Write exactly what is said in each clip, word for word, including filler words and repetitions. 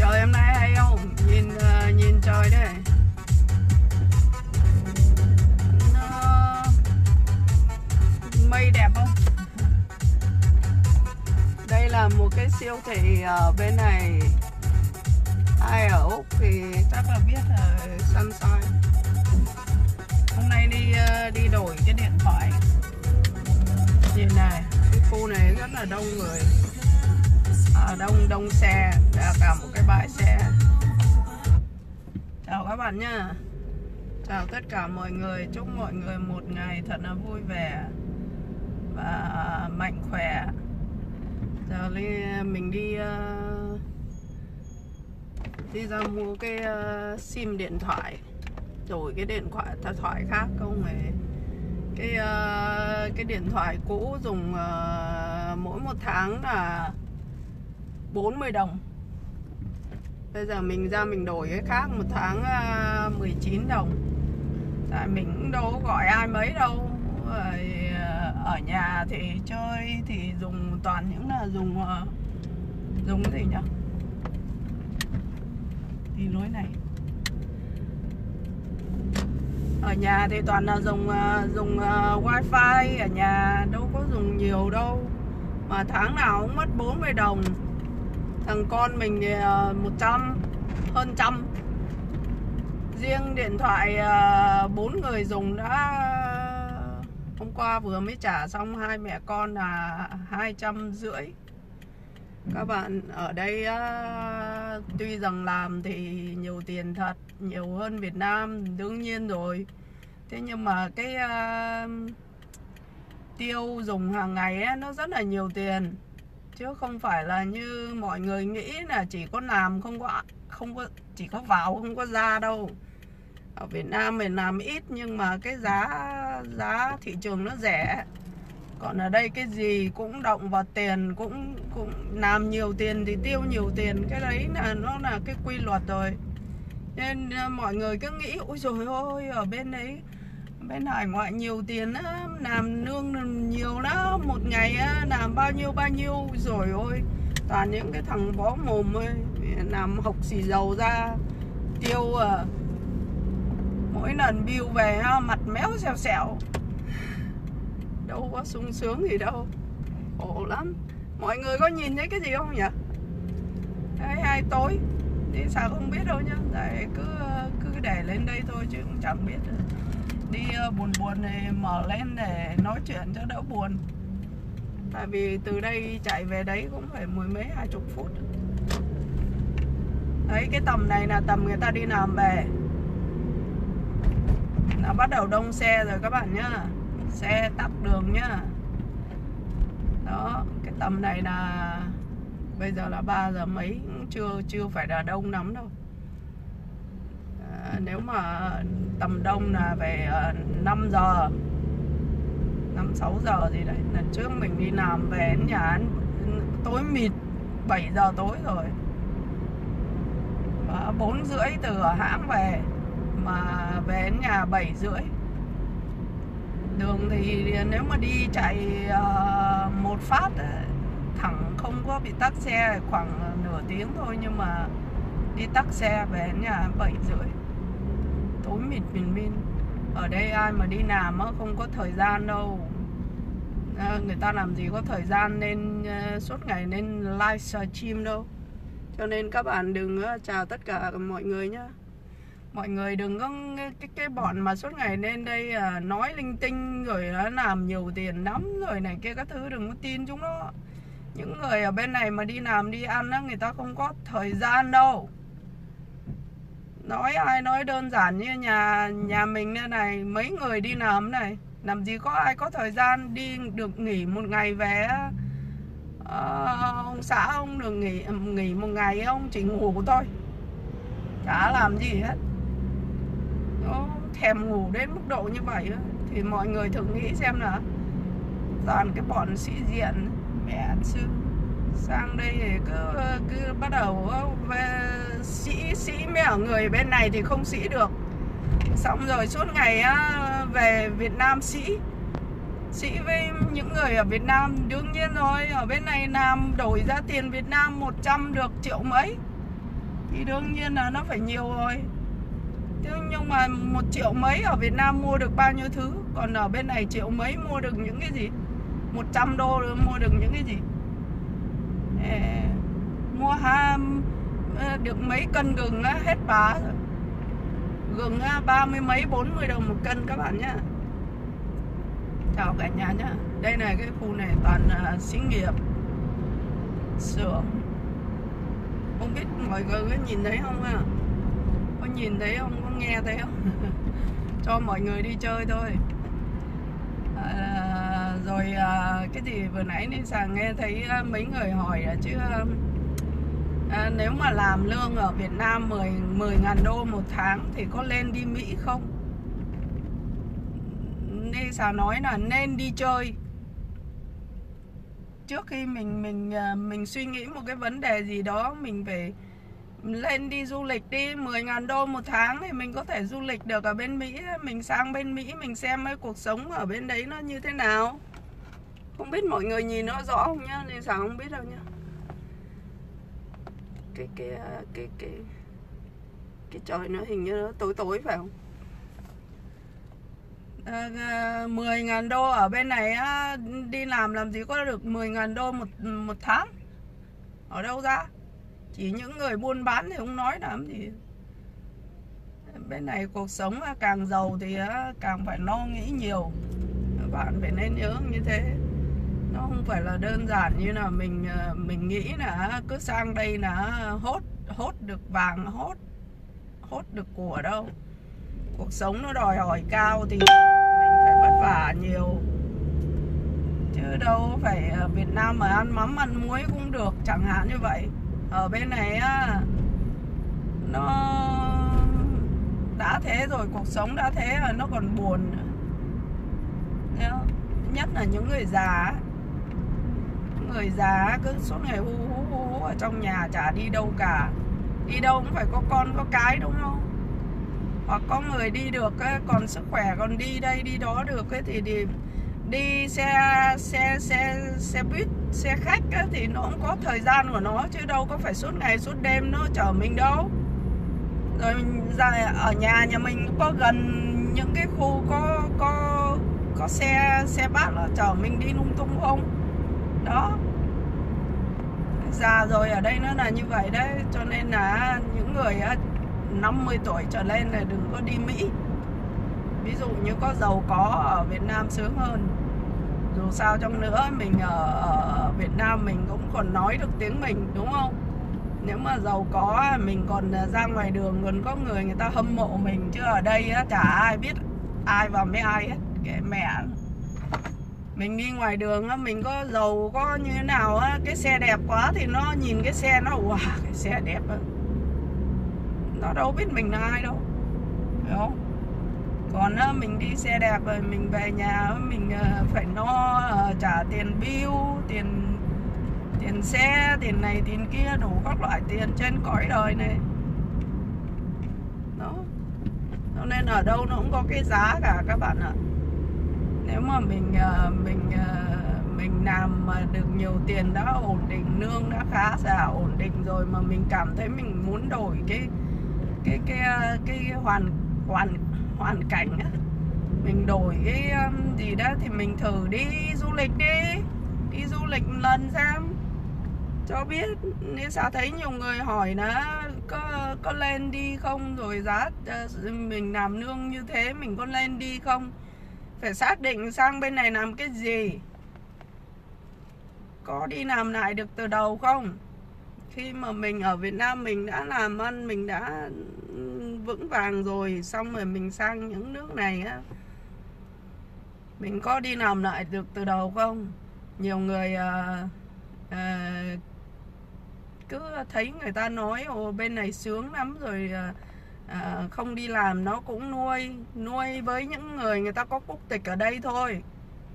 Trời hôm nay hay không? Nhìn uh, nhìn trời đây. Nó mây đẹp không? Đây là một cái siêu thị ở bên này. Ai ở Úc thì chắc là biết là Sunshine. Hôm nay đi uh, đi đổi cái điện thoại. Nhìn này, cái khu này rất là đông người. À, đông đông xe, đã cả một cái bãi xe. Chào các bạn nhá. Chào tất cả mọi người. Chúc mọi người một ngày thật là vui vẻ và mạnh khỏe. Giờ mình đi uh, đi ra mua cái uh, sim điện thoại, đổi cái điện thoại thoại khác không này. Cái uh, cái điện thoại cũ dùng uh, mỗi một tháng là bốn mươi đồng. Bây giờ mình ra mình đổi cái khác một tháng uh, mười chín đồng. Tại mình cũng đâu có gọi ai mấy đâu. Rồi, uh, ở nhà thì chơi thì dùng toàn những là dùng uh, dùng cái gì nhỉ? Đi lối này. Ở nhà thì toàn là dùng uh, dùng uh, wifi ở nhà, đâu có dùng nhiều đâu. Mà tháng nào cũng mất bốn mươi đồng. Thằng con mình thì uh, một trăm, hơn trăm. Riêng điện thoại bốn uh, người dùng đã hôm qua vừa mới trả xong hai mẹ con là hai trăm rưỡi. Các bạn ở đây uh, tuy rằng làm thì nhiều tiền thật, nhiều hơn Việt Nam đương nhiên rồi. Thế nhưng mà cái uh, tiêu dùng hàng ngày ấy, nó rất là nhiều tiền. Chứ không phải là như mọi người nghĩ là chỉ có làm không có không có chỉ có vào không có ra đâu. Ở Việt Nam mình làm ít nhưng mà cái giá giá thị trường nó rẻ. Còn ở đây cái gì cũng động vào tiền, cũng cũng làm nhiều tiền thì tiêu nhiều tiền, cái đấy là nó là cái quy luật rồi. Nên mọi người cứ nghĩ ôi trời ơi ở bên đấy bên hải ngoại nhiều tiền á, làm lương nhiều lắm, một ngày á, làm bao nhiêu bao nhiêu rồi ôi. Toàn những cái thằng bó mồm ấy, làm hộc xì dầu ra tiêu à. Mỗi lần bill về ha, mặt méo xèo xèo. Đâu có sung sướng gì đâu. Khổ lắm. Mọi người có nhìn thấy cái gì không nhỉ? Đấy, hai tối đi sao không biết đâu nhá. Đấy, cứ cứ để lên đây thôi chứ cũng chẳng biết đâu. Đi uh, buồn buồn thì mở lên để nói chuyện cho đỡ buồn. Tại vì từ đây chạy về đấy cũng phải mười mấy hai chục phút. Đấy, cái tầm này là tầm người ta đi làm về. Nó bắt đầu đông xe rồi các bạn nhá. Xe tắc đường nhá. Đó, cái tầm này là bây giờ là ba giờ mấy, chưa chưa phải là đông lắm đâu. À, nếu mà tầm đông là về năm giờ, năm sáu giờ gì đấy. Lần trước mình đi làm về đến nhà tối mịt, bảy giờ tối rồi. Và bốn rưỡi từ ở hãng về, mà về đến nhà bảy rưỡi. Đường thì nếu mà đi chạy uh, một phát thẳng không có bị tắc xe khoảng nửa tiếng thôi. Nhưng mà đi tắc xe về đến nhà bảy rưỡi, tối mịt mịn min. Ở đây ai mà đi làm không có thời gian đâu. À, người ta làm gì có thời gian nên uh, suốt ngày nên live stream đâu. Cho nên các bạn đừng uh, chào tất cả mọi người nhá. Mọi người đừng có cái, cái bọn mà suốt ngày lên đây uh, nói linh tinh rồi uh, làm nhiều tiền lắm rồi này kia các thứ, đừng có tin chúng nó. Những người ở bên này mà đi làm đi ăn đó, người ta không có thời gian đâu. Nói ai nói đơn giản như nhà nhà mình như này, mấy người đi làm này, làm gì có ai có thời gian đi được nghỉ một ngày về. À, ông xã ông được nghỉ nghỉ một ngày ông chỉ ngủ thôi, chả làm gì hết. Nó thèm ngủ đến mức độ như vậy thì mọi người thử nghĩ xem là toàn cái bọn sĩ diện mẹ sư sang đây thì cứ cứ bắt đầu về sĩ sĩ mấy ở người bên này thì không sĩ được, xong rồi suốt ngày á, về Việt Nam sĩ sĩ với những người ở Việt Nam. Đương nhiên rồi, ở bên này làm đổi ra tiền Việt Nam một trăm được triệu mấy. thì đương nhiên là nó phải nhiều rồi. Thế nhưng mà một triệu mấy ở Việt Nam mua được bao nhiêu thứ, còn ở bên này triệu mấy mua được những cái gì? một trăm đô mua được những cái gì? Ê, mua ham được mấy cân gừng á, hết bá rồi. Gừng ba mươi mấy bốn mươi đồng một cân các bạn nhá. Chào cả nhà nhá. Đây này, cái khu này toàn uh, xí nghiệp, xưởng. Không biết mọi người có nhìn thấy không à? Có nhìn thấy không? Có nghe thấy không? Cho mọi người đi chơi thôi. À, rồi à, cái gì vừa nãy đi sàng nghe thấy à, mấy người hỏi à, chứ à, nếu mà làm lương ở Việt Nam mười ngàn đô một tháng thì có lên đi Mỹ không? Nên sao nói là nên đi chơi trước khi mình mình mình suy nghĩ một cái vấn đề gì đó. Mình phải lên đi du lịch đi. Mười ngàn đô một tháng thì mình có thể du lịch được ở bên Mỹ. Mình sang bên Mỹ mình xem cái cuộc sống ở bên đấy nó như thế nào. Không biết mọi người nhìn nó rõ không nhá, nên sao không biết đâu nhá. Cái cái cái cái cái trời nó hình như nó tối tối phải không? À, mười ngàn đô ở bên này á, đi làm làm gì có được mười ngàn đô một, một tháng. Ở đâu ra? Chỉ những người buôn bán thì không nói làm gì. Bên này cuộc sống càng giàu thì càng phải lo nghĩ nhiều. Các bạn phải nên nhớ như thế. Nó không phải là đơn giản như là mình mình nghĩ là cứ sang đây là hốt hốt được vàng, hốt hốt được của đâu. Cuộc sống nó đòi hỏi cao thì mình phải vất vả nhiều. Chứ đâu phải ở Việt Nam mà ăn mắm ăn muối cũng được, chẳng hạn như vậy. Ở bên này á, nó đã thế rồi, cuộc sống đã thế rồi, nó còn buồn nữa. Nhất là những người già. Người già cứ suốt ngày hu hú hu hú ở trong nhà, chả đi đâu cả. Đi đâu cũng phải có con có cái đúng không? Hoặc có người đi được còn sức khỏe còn đi đây đi đó được thì đi đi xe xe xe xe buýt, xe khách ấy, thì nó cũng có thời gian của nó, chứ đâu có phải suốt ngày suốt đêm nó chở mình đâu. Rồi ra ở nhà nhà mình có gần những cái khu có có có xe xe bát nó chở mình đi lung tung không? Đó. Già rồi ở đây nó là như vậy đấy, cho nên là những người năm mươi tuổi trở lên là đừng có đi Mỹ. Ví dụ như có giàu có ở Việt Nam sướng hơn. Dù sao chăng nữa mình ở, ở Việt Nam mình cũng còn nói được tiếng mình đúng không? Nếu mà giàu có mình còn ra ngoài đường còn có người người ta hâm mộ mình. Chứ ở đây á, chả ai biết ai vào mấy ai hết. Kệ mẹ. Mình đi ngoài đường á, mình có giàu có như thế nào á, cái xe đẹp quá thì nó nhìn cái xe nó wow, cái xe đẹp á. Nó đâu biết mình là ai đâu, hiểu không? Còn á, mình đi xe đẹp rồi mình về nhà mình phải lo uh, trả tiền bill, tiền tiền xe, tiền này tiền kia, đủ các loại tiền trên cõi đời này. Đó. Cho nên ở đâu nó cũng có cái giá cả các bạn ạ. Nếu mà mình uh, mình uh, mình làm mà được nhiều tiền, đã ổn định, lương đã khá giả ổn định rồi mà mình cảm thấy mình muốn đổi cái cái cái cái, cái hoàn hoàn hoàn cảnh á, mình đổi cái um, gì đó thì mình thử đi du lịch đi, đi du lịch một lần xem cho biết. Nếu sao thấy nhiều người hỏi là có có lên đi không, rồi giá uh, mình làm lương như thế mình có lên đi không, phải xác định sang bên này làm cái gì, có đi làm lại được từ đầu không. Khi mà mình ở Việt Nam mình đã làm ăn, mình đã vững vàng rồi, xong rồi mình sang những nước này á, mình có đi làm lại được từ đầu không. Nhiều người uh, uh, cứ thấy người ta nói ồ bên này sướng lắm rồi, uh, uh, không đi làm nó cũng nuôi nuôi với những người người ta có quốc tịch ở đây thôi.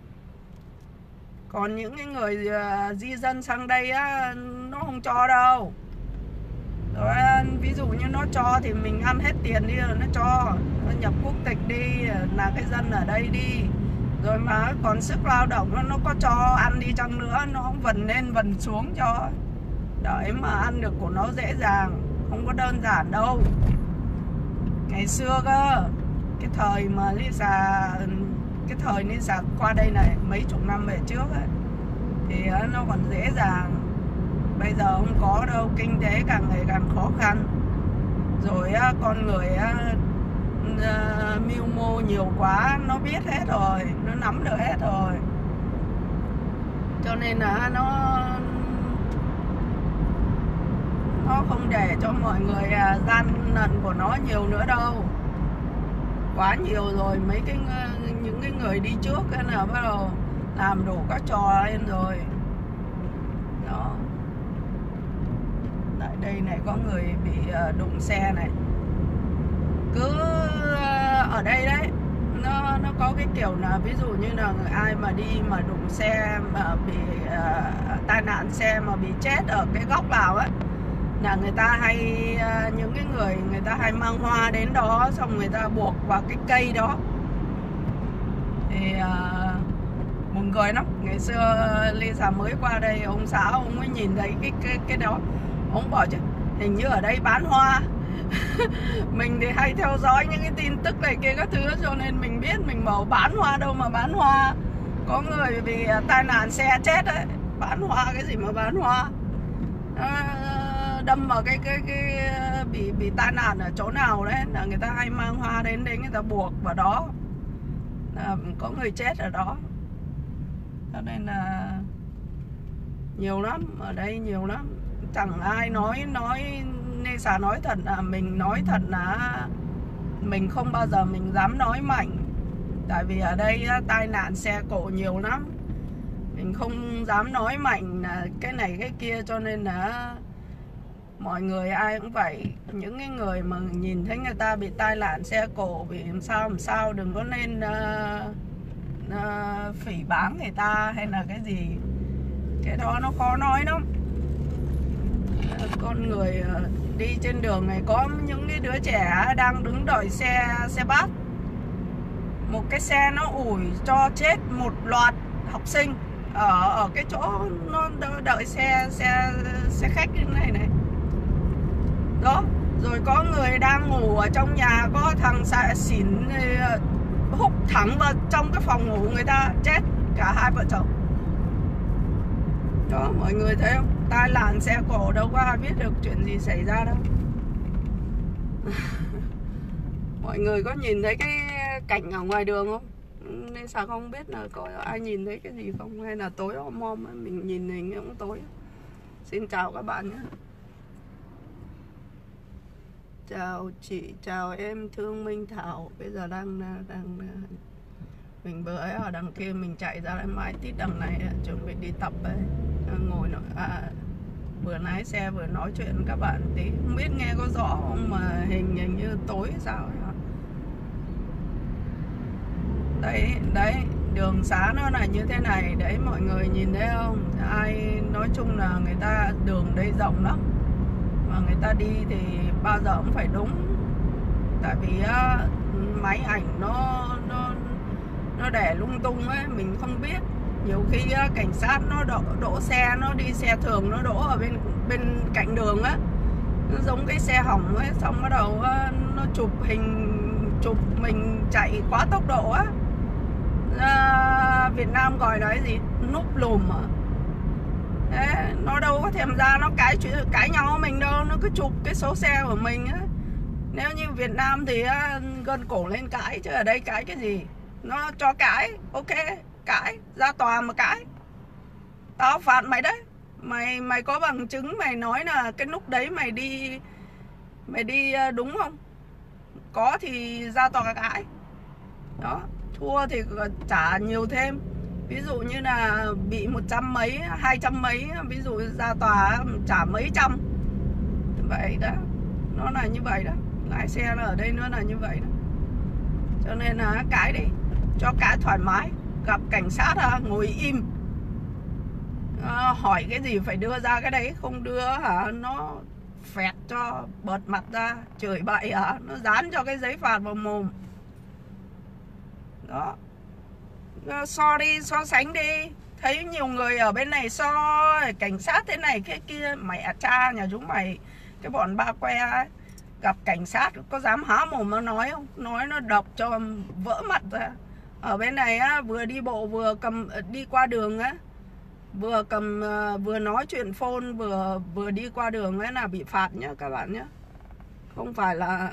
Còn những cái người uh, di dân sang đây á, nó không cho đâu. Rồi ví dụ như nó cho thì mình ăn hết tiền đi rồi nó cho, nó nhập quốc tịch đi, là cái dân ở đây đi. Rồi mà còn sức lao động nó, nó có cho ăn đi chăng nữa, nó không vần lên vần xuống cho, đợi mà ăn được của nó dễ dàng. không có đơn giản đâu. Ngày xưa cơ, cái thời mà Lisa, cái thời Lisa qua đây này mấy chục năm về trước ấy, thì nó còn dễ dàng. Bây giờ không có đâu, kinh tế càng ngày càng khó khăn. Rồi con người mưu mô nhiều quá, nó biết hết rồi, nó nắm được hết rồi. Cho nên là nó nó không để cho mọi người gian lận của nó nhiều nữa đâu. Quá nhiều rồi, mấy cái những cái người đi trước cái là bắt đầu làm đủ các trò lên rồi. Đó. Tại đây này có người bị đụng xe này. Cứ ở đây đấy, nó nó có cái kiểu là ví dụ như là ai mà đi mà đụng xe mà bị uh, tai nạn xe mà bị chết ở cái góc nào ấy, là người ta hay uh, những cái người người ta hay mang hoa đến đó, xong người ta buộc vào cái cây đó. Thì uh, buồn cười lắm. Ngày xưa Lisa mới qua đây, ông xã ông mới nhìn thấy cái cái cái đó, ông bảo chứ hình như ở đây bán hoa. Mình thì hay theo dõi những cái tin tức này kia các thứ, cho nên mình biết, mình bảo bán hoa đâu mà bán hoa. Có người bị tai nạn xe chết đấy, bán hoa cái gì mà bán hoa. À, đâm vào cái cái cái bị bị tai nạn ở chỗ nào đấy là người ta hay mang hoa đến đấy, người ta buộc vào đó, là có người chết ở đó. Cho nên là nhiều lắm, ở đây nhiều lắm. Chẳng ai nói nói nên xà nói thật là mình nói thật là mình không bao giờ mình dám nói mạnh. Tại vì ở đây tai nạn xe cộ nhiều lắm, mình không dám nói mạnh là cái này cái kia. Cho nên là mọi người ai cũng phải, những cái người mà nhìn thấy người ta bị tai nạn xe cộ, bị làm sao làm sao, đừng có nên uh, uh, phỉ báng người ta hay là cái gì. Cái đó nó khó nói lắm. Con người đi trên đường này có những cái đứa trẻ đang đứng đợi xe xe bus, một cái xe nó ủi cho chết một loạt học sinh ở ở cái chỗ nó đợi xe xe xe khách như này này. Đó, rồi có người đang ngủ ở trong nhà, có thằng xạ xỉn húc thẳng vào trong cái phòng ngủ người ta, chết cả hai vợ chồng. Đó, mọi người thấy không? Tai nạn xe cộ đâu có ai biết được chuyện gì xảy ra đâu. Mọi người có nhìn thấy cái cảnh ở ngoài đường không? Nên sao không biết là có ai nhìn thấy cái gì không? Hay là tối om om mình nhìn hình cũng tối. Xin chào các bạn nhé. Chào chị, chào em Thương Minh Thảo. Bây giờ đang đang mình vừa ấy ở đằng kia, mình chạy ra mãi tít đằng này chuẩn bị đi tập ấy. Ngồi nói, à, vừa lái xe vừa nói chuyện với các bạn tí, không biết nghe có rõ không mà hình hình như tối sao ấy. Đấy, đấy, đường xá nó là như thế này, đấy mọi người nhìn thấy không? Ai nói chung là người ta đường đây rộng lắm, mà người ta đi thì bao giờ cũng phải đúng. Tại vì á, máy ảnh nó nó nó để lung tung ấy, mình không biết. Nhiều khi á, cảnh sát nó đổ, đổ xe, nó đi xe thường nó đổ ở bên bên cạnh đường á, nó giống cái xe hỏng ấy, xong bắt đầu á, nó chụp hình, chụp mình chạy quá tốc độ á. À, Việt Nam gọi là cái gì, núp lùm à. Thế, nó đâu có thèm ra nó cãi chuyện cãi nhau với mình đâu, nó cứ chụp cái số xe của mình á. Nếu như Việt Nam thì á, gân cổ lên cãi, chứ ở đây cãi cái gì. Nó cho cãi, ok, cãi, ra tòa mà cãi, tao phạt mày đấy. Mày mày có bằng chứng, mày nói là cái lúc đấy mày đi mày đi đúng không? Có thì ra tòa cãi. Đó, thua thì trả nhiều thêm. Ví dụ như là bị một trăm mấy, hai trăm mấy, ví dụ ra tòa trả mấy trăm. Vậy đó, nó là như vậy đó. Lái xe là ở đây nó là như vậy đó. Cho nên là cãi đi, cho cãi thoải mái. Gặp cảnh sát à, ngồi im, à, hỏi cái gì phải đưa ra cái đấy, không đưa hả nó phẹt cho bợt mặt ra, chửi bậy hả nó dán cho cái giấy phạt vào mồm. Đó, so đi, so sánh đi. Thấy nhiều người ở bên này so cảnh sát thế này thế kia, mày à cha nhà chúng mày cái bọn ba que ấy, gặp cảnh sát có dám há mồm nó nói không? Nói nó độc cho vỡ mặt ra. Ở bên này á, vừa đi bộ vừa cầm đi qua đường á, vừa cầm vừa nói chuyện phone vừa vừa đi qua đường ấy là bị phạt nhá các bạn nhé. Không phải là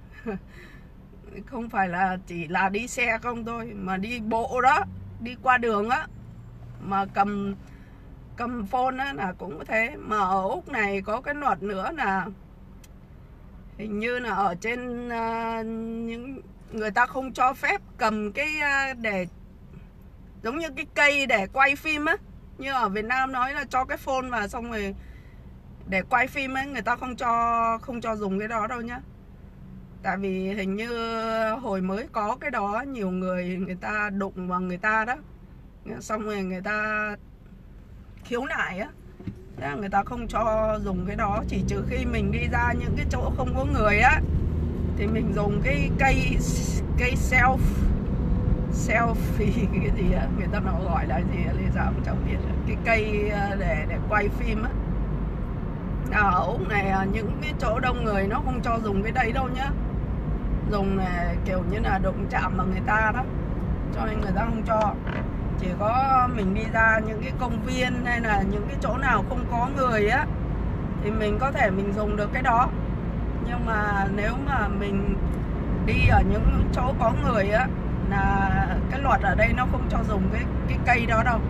không phải là chỉ là đi xe không thôi, mà đi bộ đó, đi qua đường á mà cầm cầm phone á là cũng thế. Mà ở Úc này có cái luật nữa là hình như là ở trên uh, những người ta không cho phép cầm cái uh, để giống như cái cây để quay phim á, như ở Việt Nam nói là cho cái phone vào xong rồi để quay phim ấy, người ta không cho không cho dùng cái đó đâu nhá. Tại vì hình như hồi mới có cái đó, nhiều người người ta đụng vào người ta đó, xong rồi người ta khiếu nại á, thế là người ta không cho dùng cái đó. Chỉ trừ khi mình đi ra những cái chỗ không có người á thì mình dùng cái cây cây self selfie cái gì á, người ta nó gọi là gì á, Lê Giang chẳng biết, cái cây để để quay phim á. Ở Úc này những cái chỗ đông người nó không cho dùng cái đấy đâu nhá. Dùng này kiểu như là đụng chạm vào người ta đó, cho nên người ta không cho. Chỉ có mình đi ra những cái công viên hay là những cái chỗ nào không có người á thì mình có thể mình dùng được cái đó. Nhưng mà nếu mà mình đi ở những chỗ có người á là cái luật ở đây nó không cho dùng cái cái cây đó đâu.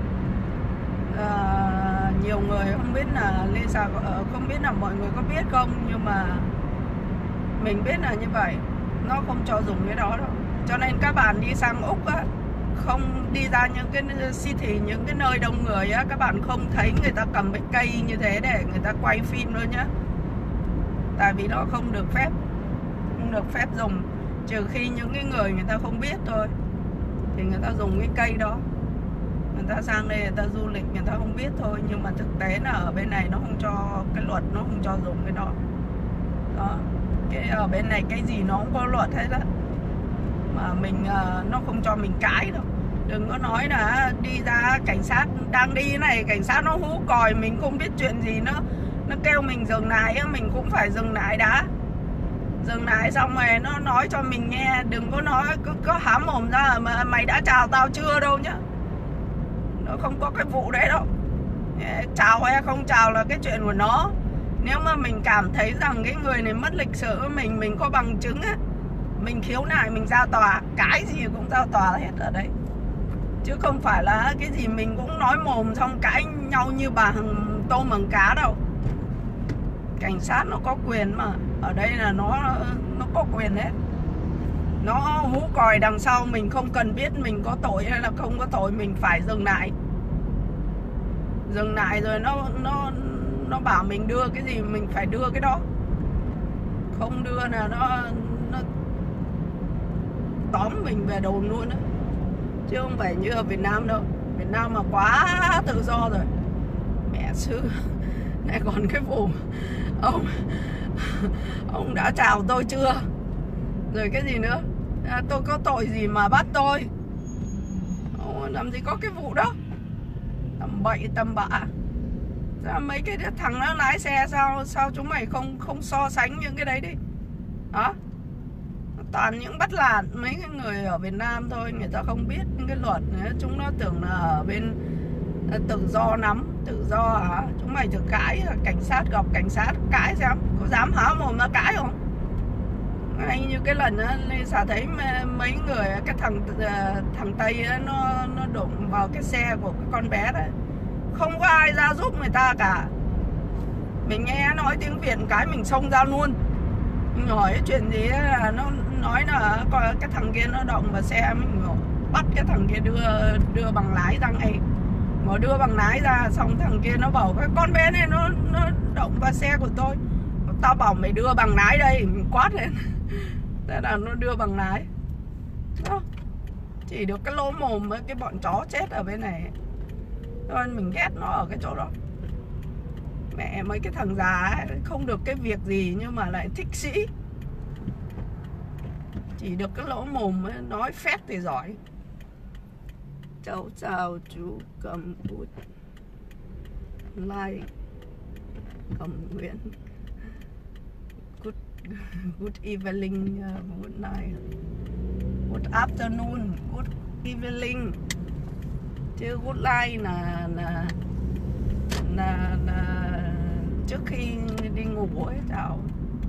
À, nhiều người không biết là Lisa không biết là mọi người có biết không, nhưng mà mình biết là như vậy, nó không cho dùng cái đó đâu. Cho nên các bạn đi sang Úc á, không đi ra những cái city, những cái nơi đông người á, các bạn không thấy người ta cầm cái cây như thế để người ta quay phim nữa nhá. Tại vì nó không được phép, không được phép dùng, trừ khi những cái người người ta không biết thôi thì người ta dùng cái cây đó. Người ta sang đây người ta du lịch người ta không biết thôi, nhưng mà thực tế là ở bên này nó không cho, cái luật nó không cho dùng cái đó. Đó. Cái ở bên này cái gì nó cũng có luật hết á, mà mình nó không cho mình cãi đâu. Đừng có nói là đi ra cảnh sát đang đi này, cảnh sát nó hú còi mình không biết chuyện gì, nó nó kêu mình dừng lại, mình cũng phải dừng lại đã. Dừng lại xong rồi nó nói cho mình nghe, đừng có nói cứ có há mồm ra mà mày đã chào tao chưa đâu nhá. Nó không có cái vụ đấy đâu. Chào hay không chào là cái chuyện của nó. Nếu mà mình cảm thấy rằng cái người này mất lịch sự với mình, mình có bằng chứng á, mình khiếu nại, mình ra tòa, cái gì cũng ra tòa hết ở đây. Chứ không phải là cái gì mình cũng nói mồm xong cãi nhau như bà hằng tôm bằng cá đâu. Cảnh sát nó có quyền mà, ở đây là nó nó có quyền hết. Nó hú còi đằng sau mình không cần biết mình có tội hay là không có tội, mình phải dừng lại. Dừng lại rồi nó nó nó bảo mình đưa cái gì mình phải đưa cái đó. Không đưa là nó nó tóm mình về đồn luôn á. Chứ không phải như ở Việt Nam đâu. Việt Nam mà quá tự do rồi. Mẹ sư. Này còn cái vụ ông ông đã chào tôi chưa? Rồi cái gì nữa? À, tôi có tội gì mà bắt tôi? Ông làm gì có cái vụ đó? Tầm bậy tầm bạ. Ra mấy cái thằng nó lái xe sao sao chúng mày không không so sánh những cái đấy đi. Hả? Toàn những bắt lạt mấy cái người ở Việt Nam thôi, người ta không biết những cái luật nữa. Chúng nó tưởng là ở bên tự do lắm. Tự do hả? Chúng mày thử cãi, cảnh sát gặp cảnh sát cãi xem, có dám há mồm nó cãi không? Anh như cái lần á, Lisa thấy mấy người, cái thằng thằng Tây á, nó nó đụng vào cái xe của cái con bé đấy, không có ai ra giúp người ta cả. Mình nghe nói tiếng Việt cái mình xông ra luôn. Mình hỏi cái chuyện gì là nó nói là cái thằng kia nó động vào xe, mình bắt cái thằng kia đưa đưa bằng lái ra ngay. Mà đưa bằng lái ra xong thằng kia nó bảo cái con bé này nó nó động vào xe của tôi. Tao bảo mày đưa bằng lái đây, mình quát lên. Thế là nó đưa bằng lái. Đó. Chỉ được cái lỗ mồm với cái bọn chó chết ở bên này. Nên mình ghét nó ở cái chỗ đó. Mẹ mấy cái thằng già ấy, không được cái việc gì nhưng mà lại thích sĩ. Chỉ được cái lỗ mồm ấy, nói phét thì giỏi. Cháu chào chú Cầm Bút Like Cầm Nguyễn good evening, uh, good night, good afternoon, good evening. Chứ good night là là là, là trước khi đi ngủ ấy chào.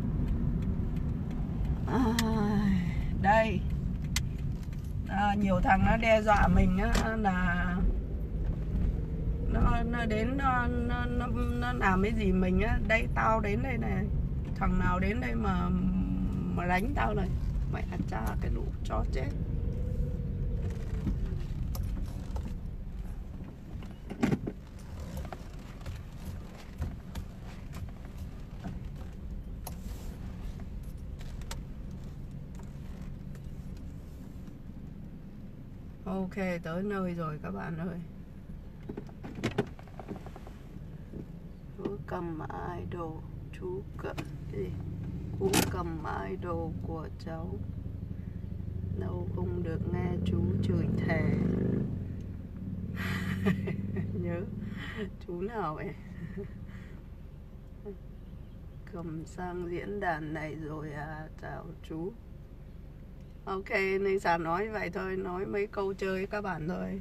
À, đây à, nhiều thằng nó đe dọa mình á, là nó, nó đến nó, nó, nó, nó làm cái gì mình á. Đây tao đến đây này, thằng nào đến đây mà mà đánh tao này, mẹ cha cái lũ chó chết. Ok, tới nơi rồi các bạn ơi. Chú cầm idol, chú cầm cái gì? Chú cầm idol của cháu. Đâu không được nghe chú chửi thề. Nhớ chú nào vậy? Cầm sang diễn đàn này rồi à, chào chú. Ok, nên Sàn nói vậy thôi, nói mấy câu chơi các bạn thôi.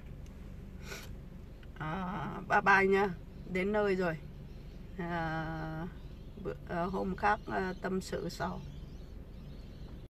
À, bye bye nha, đến nơi rồi. À, bữa, à, hôm khác à, tâm sự sau.